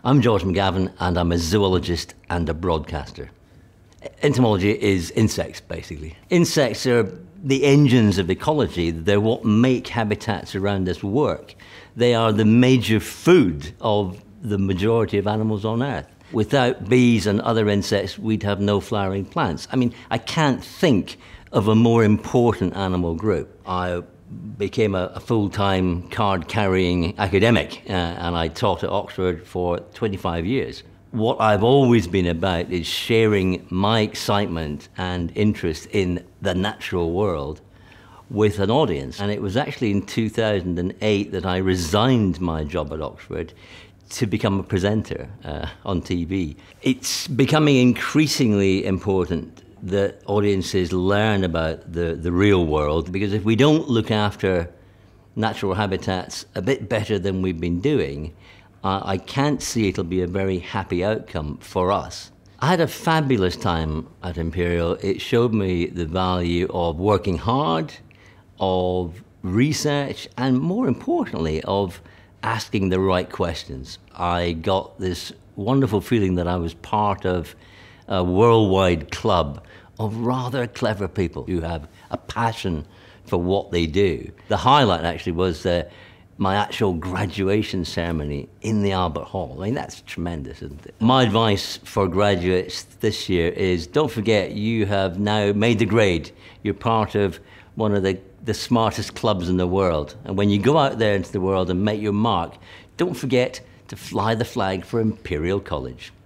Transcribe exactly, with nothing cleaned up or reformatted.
I'm George McGavin, and I'm a zoologist and a broadcaster. Entomology is insects, basically. Insects are the engines of ecology. They're what make habitats around us work. They are the major food of the majority of animals on Earth. Without bees and other insects, we'd have no flowering plants. I mean, I can't think of a more important animal group. I became a, a full-time card-carrying academic, uh, and I taught at Oxford for twenty-five years. What I've always been about is sharing my excitement and interest in the natural world with an audience. And it was actually in two thousand eight that I resigned my job at Oxford to become a presenter uh, on T V. It's becoming increasingly important that audiences learn about the, the real world, because if we don't look after natural habitats a bit better than we've been doing, uh, I can't see it'll be a very happy outcome for us. I had a fabulous time at Imperial. It showed me the value of working hard, of research, and more importantly, of asking the right questions. I got this wonderful feeling that I was part of a worldwide club of rather clever people who have a passion for what they do. The highlight actually was uh, my actual graduation ceremony in the Albert Hall. I mean, that's tremendous, isn't it? My advice for graduates this year is don't forget you have now made the grade. You're part of one of the, the smartest clubs in the world. And when you go out there into the world and make your mark, don't forget to fly the flag for Imperial College.